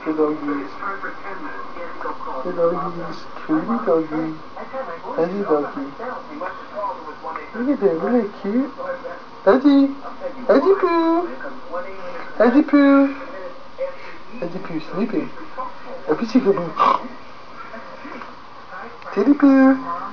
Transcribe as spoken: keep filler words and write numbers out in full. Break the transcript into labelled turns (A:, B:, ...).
A: The doggies. The doggies. Cody doggy. Daddy doggy. Look at them, isn't they cute? Daddy! Daddy Poo! Daddy Poo! Daddy Poo sleeping. A peachy Poo. Teddy Poo!